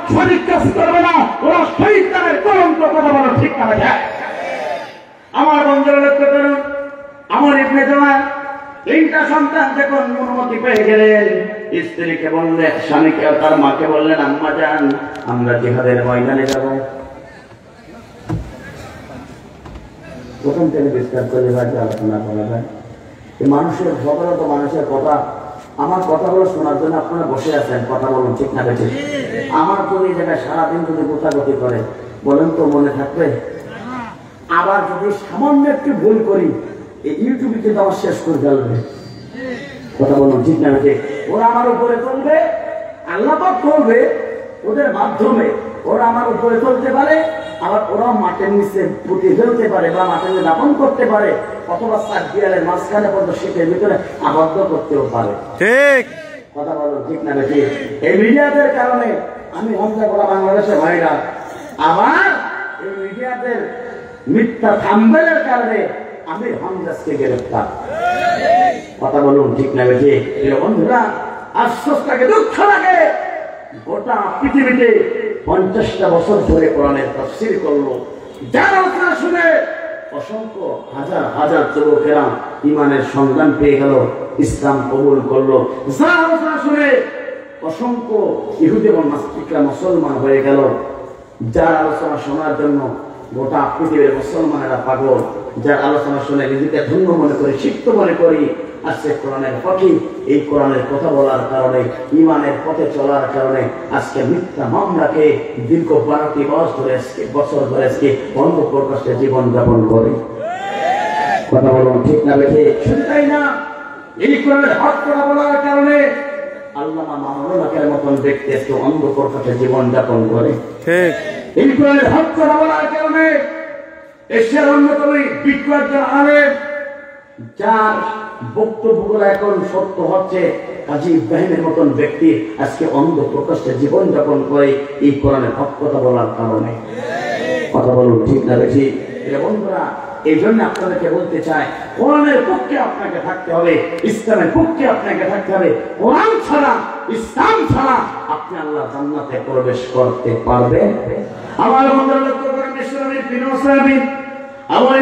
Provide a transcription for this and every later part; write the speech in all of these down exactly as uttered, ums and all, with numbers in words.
সঠিক কাজ করবে না, ওরা শয়তানের কলঙ্ক। কথা বলো ঠিক না ভাই? আমার বন্ধুরা লক্ষ্য করুন, আমার ইবনে জামাল তিনটা সন্তান যখন অনুমতি পেয়ে গেলেন, স্ত্রীকে বললেন, স্বামীকে তার মাকে বললেন, আম্মা যান আমরা জিহাদের ময়দানে যাব। প্রথম থেকে বিস্তার করে আলোচনা করা যায়। মানুষের সকলত মানুষের কথা, আমার কথাগুলো শোনার জন্য আপনারা বসে আছেন, কথা বলুন ঠিক না বেঠিক? আমার তো এই জায়গায় সারাদিন যদি গোতাগতি করে বলেন তো মনে থাকবে? আবার যদি সামান্য একটু ভুল করি এই ইউটিউবে কিন্তু আমার শেষ করে ফেলবে। কথা বলুন ঠিক না বেঠিক? ওরা আমার উপরে চলবে, আল্লাহ পাক করবে ওদের মাধ্যমে, ওরা আমার উপরে চলতে পারে, আবার ওরাও মাঠের নিচে পুঁতে ফেলতে পারে বা মাঠের নিচে দাপন করতে পারে, অথবা চার দেয়ালের মাঝখানে পর্যন্ত শীতের ভিতরে আবদ্ধ করতেও পারে। ঠিক কথা বলো ঠিক না বেশি? এই মিডিয়াদের কারণে আমি হত্যা করা বাংলাদেশের ভাইরা, আবার এই মিডিয়াদের মিথ্যা থাম্বেলের কারণে আমি হামজাসকে গ্রেফতার। কথা বলুন ঠিক না বেশি? বন্ধুরা আশ্বাসটাকে দুঃখ লাগে, গোটা পৃথিবীতে পঞ্চাশটা বছর ধরে কোরআনের তাফসীর করলো, যার আলোচনা শুনে অসংখ্য হাজার হাজার যুবকেরা ইমানের সন্ধান পেয়ে গেল, ইসলাম কবুল করলো। যার আলোচনা শুনে অসংখ্য ইহুদি এবং নাস্তিকরা মুসলমান হয়ে গেল, যার আলোচনা শোনার জন্য গোটা পৃথিবীর মুসলমানেরা পাগল, যার আলোচনা শুনে নিজেকে ধন্য মনে করি, শিক্ষিত মনে করি, আজকে কোরআনের পক্ষে এই কোরআনের কথা বলার কারণে, ইমানের পথে চলার কারণে আজকে মিথ্যা মামলাকে দীর্ঘ বারোটি বছর ধরে বছর ধরে আজকে অন্ধ প্রকাশে জীবন যাপন করে। কথা বলুন ঠিক না বেঠে? শুধু তাই না, এই কোরআনের হক কথা বলার কারণে আল্লামা মামুনুল মতন ব্যক্তি আজকে অন্ধ প্রকাশে জীবন যাপন করে। ঠিক, এই কোরআনের হক কথা বলার কারণে এশিয়ার অন্যতম বিজ্ঞ একজন আলেম, যার বক্তব্যগুলো এখন সত্য হচ্ছে, কাজী ইব্রাহিমের মতন ব্যক্তি আজকে অন্ধ প্রকাশ্যে জীবন যাপন করে এই কোরআনের হক কথা বলার কারণে। কথা বলুন ঠিক না বেশি? বন্ধুরা এই জন্য আপনাদেরকে বলতে চাই, কোরআনের পক্ষে আপনাকে থাকতে হবে, ইসলামের পক্ষে আপনাকে থাকতে হবে। কোরআন ছাড়া, ইসলাম ছাড়া আপনি আল্লাহ জান্নাতে প্রবেশ করতে পারবেন? আমার বন্ধুরা লক্ষ্য করেন, বিশ্বনবীর প্রিয় সাহাবী আমার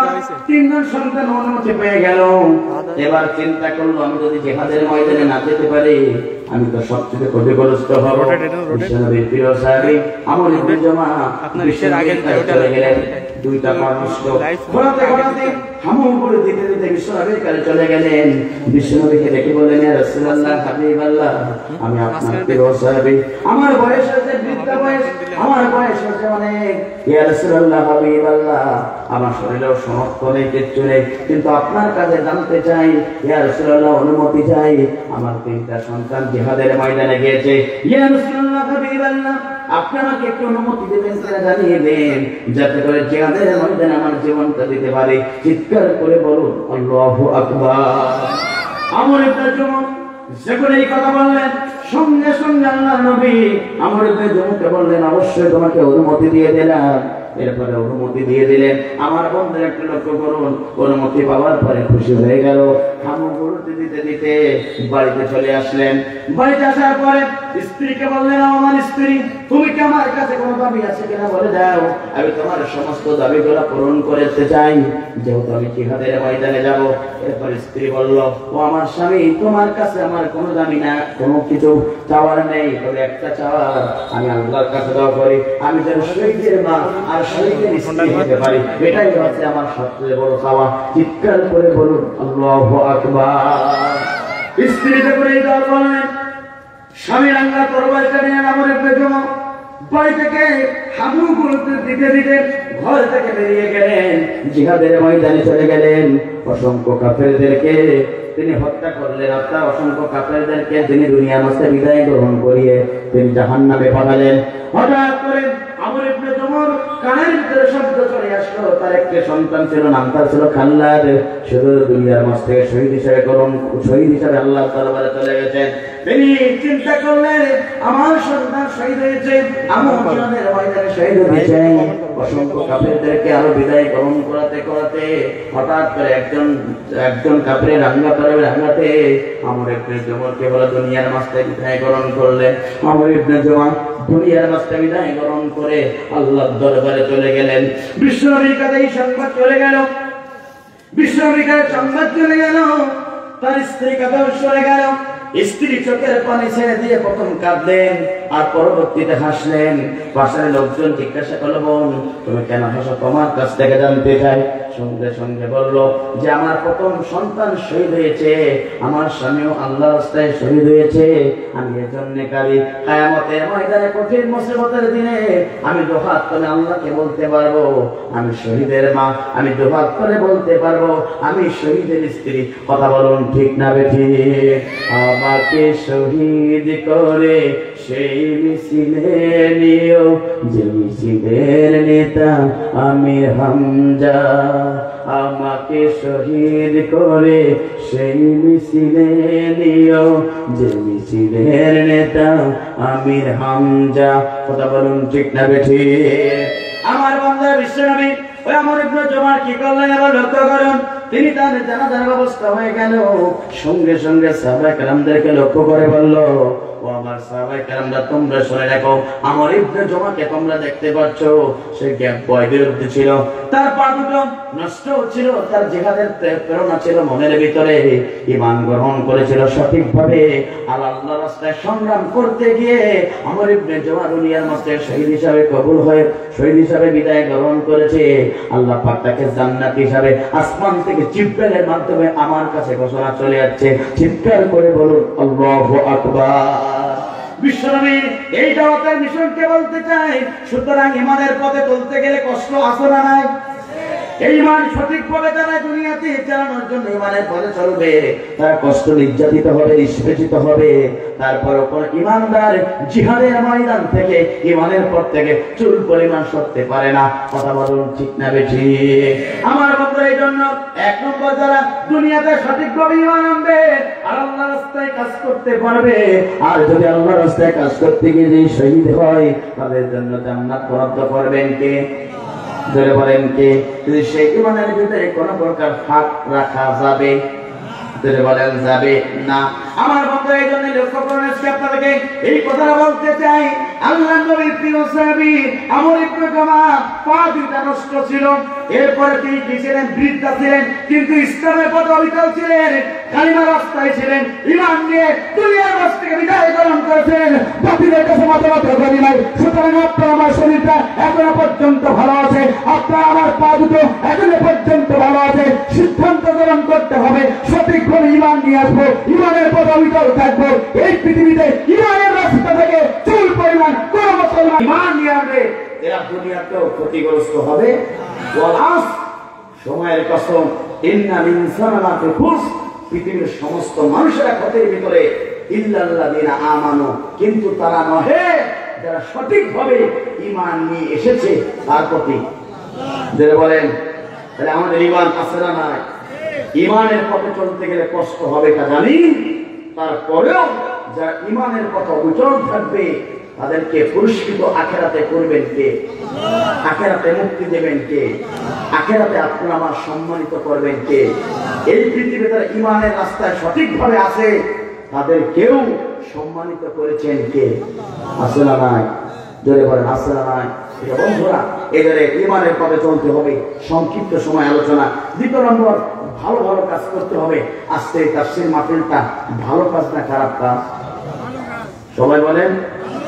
তিনজন সন্তান অনুমতি পেয়ে গেল। এবার চিন্তা করলো, আমি যদি জিহাদের ময়দানে না যেতে পারি আমি তো সবচেয়ে ক্ষতিগ্রস্ত হব। বিশ্বনবীর প্রিয় সাহাবী আমর ইবনে জামা বিশ্বের আগে চলে গেলেন। দুইটা মানুষ ঘোরাতে ঘোরাতে হামু করে দিতে দিতে বিশ্বনবীর কাছে চলে গেলেন। বিশ্বনবীকে দেখে বললেন, ইয়া রাসূলুল্লাহ, হাবিবাল্লাহ, আমি আপনার প্রিয় সাহাবী, আমার বয়স হচ্ছে বৃদ্ধ বয়স, আমার বয়স হচ্ছে অনেক। ইয়া রাসূলুল্লাহ, হাবিবাল্লাহ, আমার শরীরেও সমর্থ নেই, কিচ্ছু নেই, কিন্তু আপনার কাছে জানতে চাই, ইয়া রাসূলুল্লাহ, অনুমতি চাই, আমার তিনটা সন্তান জিহাদের ময়দানে গিয়েছে। ইয়া রাসূলুল্লাহ, হাবিবাল্লাহ, আপনি আমাকে একটু অনুমতি দেবেন, সেটা জানিয়ে দেন, যাতে করে জিহাদের ময়দানে আমার জীবনটা দিতে পারি। চিৎকার করে বলুন আল্লাহু আকবার। আমর ইবনে জামা যখন এই কথা বললেন, সঙ্গে সঙ্গে আল্লাহর নবী আমর ইবনে জামাকে বললেন, অবশ্যই তোমাকে অনুমতি দিয়ে দিলাম। এরপরে অনুমতি দিয়ে দিলেন। আমার বন্ধুরা একটু লক্ষ্য করুন, অনুমতি পাওয়ার পরে খুশি হয়ে গেল। হামু গুরুতে দিতে দিতে বাড়িতে চলে আসলেন। বাড়িতে আসার পরে স্ত্রীকে বললেন, আমার স্ত্রী, তুমি কি আমার কাছে কোনো দাবি আছে কিনা বলে দাও, আমি তোমার সমস্ত দাবিগুলো পূরণ করতে চাই, যেহেতু আমি জিহাদের ময়দানে যাব। এরপর স্ত্রী বলল, ও আমার স্বামী, তোমার কাছে আমার কোনো দাবি না, কোনো কিছু চাওয়ার নেই, তবে একটা চাওয়ার আমি আল্লাহর কাছে দোয়া করি, আমি যেন শহীদের মা আর শহীদের স্ত্রী হতে পারি, এটাই হচ্ছে আমার সবচেয়ে বড় চাওয়া। চিৎকার করে বলুন আল্লাহু আকবার। স্ত্রী যখন এই দোয়া বললেন, স্বামীর আল্লাহ তরবারিটা নিয়ে আমর ইবনে জামা বাড়ি থেকে হামু গুলোতে দিতে দিতে ঘর থেকে বেরিয়ে গেলেন, জিহাদের ময়দানে চলে গেলেন। অসংখ্য কাফেরদেরকে তিনি হত্যা করলেন, আপনার অসংখ্য কাফেরদেরকে তিনি দুনিয়ার মাঝে বিদায় গ্রহণ করিয়ে তিনি জাহান্নামে পাঠালেন। হঠাৎ করে আমর ইবনে জামার কানের ভিতরে শব্দ চলে আসলো, তার একটি সন্তান ছিল, নাম তার ছিল খাল্লাদ। শুধু দুনিয়ার মাঝ থেকে শহীদ হিসেবে করুন, শহীদ হিসেবে আল্লাহর দরবারে চলে গেছেন। তিনি চিন্তা করলেন, আমার সন্তান শহীদ হয়েছে, আমার জিহাদের ময়দানে শহীদ হয়েছে। অসংখ্য কাফেরদেরকে আরো বিদায় গ্রহণ করাতে করাতে হঠাৎ করে একজন একজন কাফের রাঙ্গা করে রাঙ্গাতে আমর ইবনে জমরকে বলে দুনিয়ার মাঝে বিদায় গ্রহণ করলে। আমর ইবনে জমর দুনিয়ার মাঝে বিদায় গ্রহণ করে আল্লাহর দরবারে চলে গেলেন। বিশ্বনবীর কাছে এই সংবাদ চলে গেল, বিশ্বনবীর কাছে সংবাদ চলে গেল, তার স্ত্রী কাছেও চলে গেল। স্ত্রী চোখের পানি ছেড়ে দিয়ে প্রথম কাঁদলেন আর পরবর্তীতে হাসলেন। পাশের লোকজন জিজ্ঞাসা করলো, বোন তুমি কেন হাসো? তোমার কাছ থেকে জানতে চাই। সঙ্গে সঙ্গে বলল যে আমার প্রথম সন্তান শহীদ হয়েছে, আমার স্বামীও আল্লাহর রাস্তায় শহীদ হয়েছে, আমি এর জন্য কাঁদি। কিয়ামতের ময়দানে কঠিন মুসিবতের দিনে আমি দুহাত করে আল্লাহকে বলতে পারবো আমি শহীদের মা, আমি দুহাত করে বলতে পারবো আমি শহীদের স্ত্রী। কথা বলুন ঠিক না বেঠিক? আমাকে শহীদ করে সেই মিছিলে নিও যে মিছিলের নেতা আমির হামজা। আমাকে শহীদ করে সেই মিছিলে নিও যে মিছিলের নেতা আমির হামজা। কথা বলুন ঠিক না বেঠিক? আমার বান্দা বিশ্বনবী ওই আমর ইবনে জমর কি করলেন এবার লক্ষ্য করুন। তিনি তার জানাজার ব্যবস্থা হয়ে গেল, সঙ্গে সঙ্গে সাহাবায়ে কেরামদেরকে লক্ষ্য করে বলল, ও আমার সাহাবায়ে কেরামরা তোমরা শুনে রাখো, আমর ইবনে জমরকে তোমরা দেখতে পাচ্ছ, সে বয় বিরুদ্ধে ছিল, তার পা দুটো নষ্ট হচ্ছিল, তার জিহাদের প্রেরণা ছিল মনের ভিতরে, ঈমান গ্রহণ করেছিল সঠিকভাবে, আর আল্লাহর রাস্তায় সংগ্রাম করতে গিয়ে আমর ইবনে জমর দুনিয়ার মধ্যে শহীদ হিসাবে কবুল হয়ে শহীদ হিসাবে বিদায় গ্রহণ করেছে। আল্লাহ পাক তাকে জান্নাত হিসাবে আসমান থেকে জিবরাইলের মাধ্যমে আমার কাছে ঘোষণা চলে যাচ্ছে। চিৎকার করে বলুন আল্লাহু আকবার। বিশ্বনবী এই দাওয়াতের মিশনকে বলতে চাই, সুতরাং ঈমানের পথে চলতে গেলে কষ্ট আছে না নাই? এই ঈমান সঠিকভাবে যারা দুনিয়াতে চালানোর জন্য ঈমানের পথে চলবে, তার কষ্ট নির্যাতিত হবে, নিষ্পেষিত হবে। তারপর কোন ঈমানদার জিহাদের ময়দান থেকে ঈমানের পথ থেকে চুল পরিমাণ সরতে পারে না। কথা বলুন ঠিক না বেঠিক? আমার বন্ধুরা, এই জন্য এক নম্বর যারা দুনিয়াতে সঠিকভাবে ঈমান আনবে আর আল্লাহর রাস্তায় কাজ করতে পারবে, আর যদি আল্লাহর রাস্তায় কাজ করতে গিয়ে যে শহীদ হয়, তাদের জন্য জান্নাত বরাদ্দ করবেন কে? ধরে বলেন কে? যদি সেই ঈমানের ভিতরে কোনো প্রকার ফাঁক রাখা যাবে, ধরে বলেন যাবে না। আমার বন্ধু এই জন্য লক্ষ্য করুন, আজকে আপনাদেরকে এই কথাটা বলতে চাই। আল্লাহর নবীর প্রিয় সাহাবী আমর ইবনে জমর পা দুইটা নষ্ট ছিল, এরপরে তিনি কি ছিলেন? বৃদ্ধা ছিলেন, কিন্তু ইসলামের পথে অবিচল ছিলেন, কালিমার রাস্তায় ছিলেন, ঈমান নিয়ে দুনিয়ার মাঝ থেকে বিদায় গ্রহণ করেছেন, বাতিলের কাছে মাথা নত করেন নাই। সুতরাং আপনার আমার শরীরটা এখনো পর্যন্ত ভালো আছে, আপনার আমার পা দুটো এখনো পর্যন্ত ভালো আছে। সিদ্ধান্ত গ্রহণ করতে হবে, সঠিকভাবে ঈমান নিয়ে আসবো, ঈমানের পথে অবিচল থাকবো। এই পৃথিবীতে ঈমানের রাস্তা থেকে চুল পরিমাণ কোন মুসলমান ঈমান নিয়ে আসবে, এরা দুনিয়াতেও ক্ষতিগ্রস্ত হবে। ওয়ালাস সময়ের কসম, ইন্নাল ইনসানা লাফি খুস, পৃথিবীর সমস্ত মানুষেরা ক্ষতির ভিতরে, ইল্লাল্লাযিনা আমানু, কিন্তু তারা নহে যারা সঠিকভাবে ঈমান নিয়ে এসেছে তার প্রতি। যারা বলেন তাহলে আমাদের ঈমান আছে না নাই? ঈমানের পথে চলতে গেলে কষ্ট হবে তা জানি, তারপরেও যারা ঈমানের পথে অবিচল থাকবে তাদেরকে পুরস্কৃত আখিরাতে করবেন কে? আখিরাতে মুক্তি দেবেন কে? আখিরাতে আপনার আমার সম্মানিত করবেন কে? এই পৃথিবীতে যারা ঈমানের রাস্তায় সঠিকভাবে আছে তাদের কেউ সম্মানিত করেছেন কে? আছে না নাই? জোরে বলেন আছে না নাই? বন্ধুরা, এবারে ঈমানের পথে চলতে হবে। সংক্ষিপ্ত সময় আলোচনা। দ্বিতীয় নম্বর, ভালো ভালো কাজ করতে হবে। আজকে তাফসীর মাহফিলটা ভালো কাজ না খারাপ কাজ? সবাই বলেন